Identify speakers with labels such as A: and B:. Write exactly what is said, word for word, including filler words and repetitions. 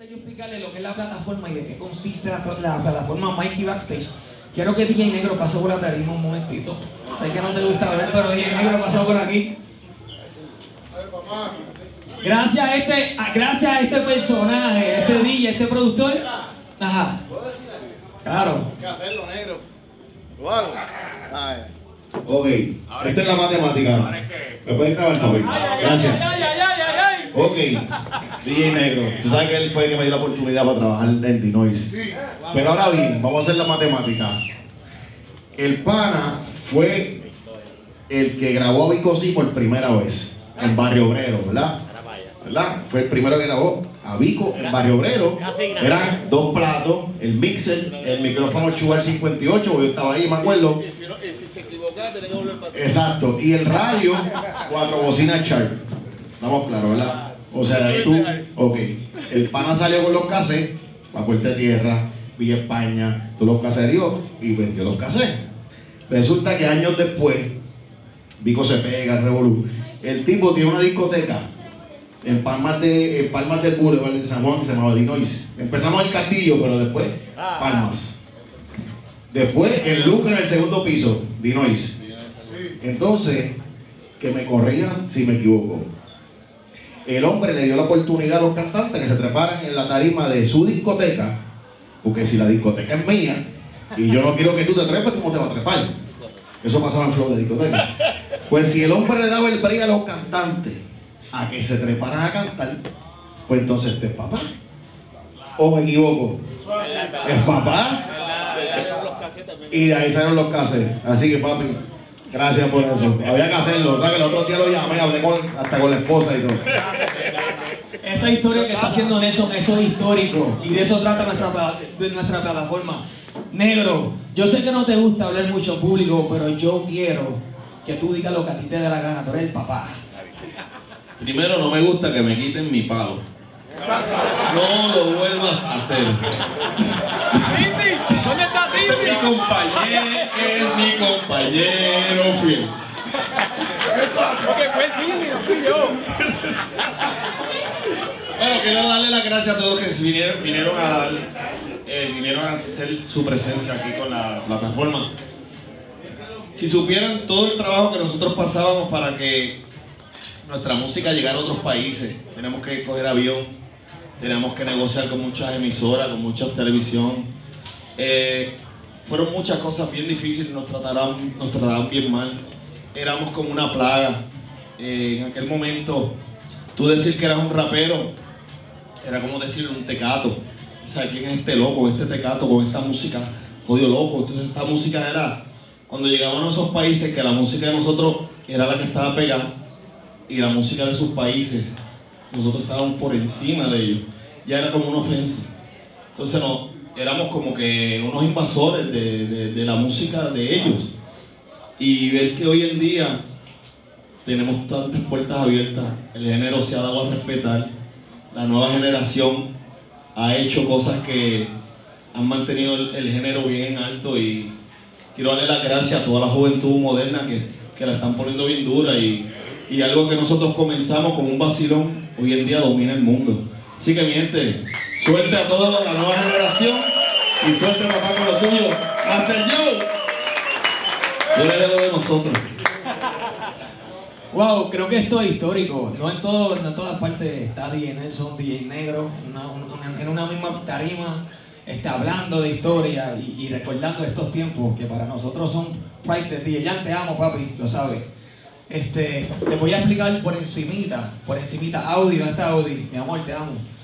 A: de yo explicarle lo que es la plataforma y de qué consiste la, la plataforma Mikey Backstage, quiero que D J Negro pase por la tarima un momentito. Sé que no te gusta ver, pero D J Negro pasó por aquí. Gracias a este, gracias a este personaje, a este D J, a este productor. Ajá. Claro.
B: Hay que hacerlo, negro. ¿Lo hago? Ay.
C: Ok, esta es la matemática. ¿Me puedes grabar, papi? Gracias. Ok, D J Negro, tú sabes que él fue el que me dio la oportunidad para trabajar en Dinoise. Pero ahora bien, vamos a hacer la matemática. El pana fue el que grabó a Vico C por primera vez en Barrio Obrero, ¿verdad? ¿verdad? Fue el primero que grabó a Vico en Barrio Obrero. Eran dos platos, el mixer, el micrófono Chual cincuenta y ocho, yo estaba ahí, me acuerdo.
B: Y si se equivocaba, tenía que volver para atrás.
C: Exacto, y el radio, cuatro bocinas Sharp. Estamos claros, ¿verdad? O sea, tú, ok, el pana salió con los cassettes, para Puerta de Tierra, Villa España, todos los caseríos, y vendió los cassettes. Resulta que años después, Vico se pega, revolú. El tipo tiene una discoteca en Palmas, de, en Palmas del Boulevard, en San Juan, que se llamaba Dinoise. Empezamos en Castillo, pero después Palmas. Después en Lucas, en el segundo piso, Dinoise. Entonces, que me corrían si me equivoco. El hombre le dio la oportunidad a los cantantes que se treparan en la tarima de su discoteca, porque si la discoteca es mía y yo no quiero que tú te trepes, ¿cómo te vas a trepar? Eso pasaba en flow de discoteca. Pues si el hombre le daba el break a los cantantes a que se treparan a cantar, pues entonces este es papá. ¿O me equivoco? ¿Es papá? Y de ahí salieron los cassettes. Así que papi, gracias por eso. Había que hacerlo. O sea que el otro día lo llamé, hablé con, hasta con la esposa y todo.
A: Esa historia que está haciendo Nelson, eso es histórico. Y de eso trata nuestra, de nuestra plataforma. Negro, yo sé que no te gusta hablar mucho en público, pero yo quiero que tú digas lo que a ti te dé la gana. Tú eres el papá.
D: Primero, no me gusta que me quiten mi palo. No lo vuelvas a hacer.
A: Cindy, ¿dónde está Cindy?
D: Es mi compañero, es mi compañero fiel.
A: Porque fue Cindy, no fui yo.
D: Bueno, quiero darle las gracias a todos que vinieron, vinieron a dar, eh, vinieron a hacer su presencia aquí con la plataforma. Si supieran todo el trabajo que nosotros pasábamos para que nuestra música llegara a otros países, tenemos que coger avión, tenemos que negociar con muchas emisoras, con mucha televisión. Eh, fueron muchas cosas bien difíciles, nos trataron, nos trataron bien mal. Éramos como una plaga. Eh, en aquel momento, tú decir que eras un rapero, era como decir un tecato. O sea, ¿quién es este loco, este tecato con esta música? Jodido loco. Entonces esta música era, cuando llegamos a esos países, que la música de nosotros era la que estaba pegada, y la música de sus países, nosotros estábamos por encima de ellos, ya era como una ofensa. Entonces no, éramos como que unos invasores de, de, de la música de ellos. Y ver que hoy en día tenemos tantas puertas abiertas, el género se ha dado a respetar, la nueva generación ha hecho cosas que han mantenido el, el género bien alto, y quiero darle las gracias a toda la juventud moderna que, que la están poniendo bien dura, y Y algo que nosotros comenzamos con un vacilón, hoy en día domina el mundo. Así que mi gente, suerte a toda la nueva generación y suerte papá con lo tuyo. ¡Hasta el yo! Yo le dejo de nosotros.
A: Wow, creo que esto es histórico. No en, todo, no en todas partes está D J Nelson, D J Negro, en una, una, en una misma tarima, está hablando de historia y, y recordando estos tiempos que para nosotros son priceless. D J Jan, te amo, papi, lo sabes. Este, te voy a explicar por encimita, por encimita, Audi, ¿dónde está Audi? Mi amor, te amo.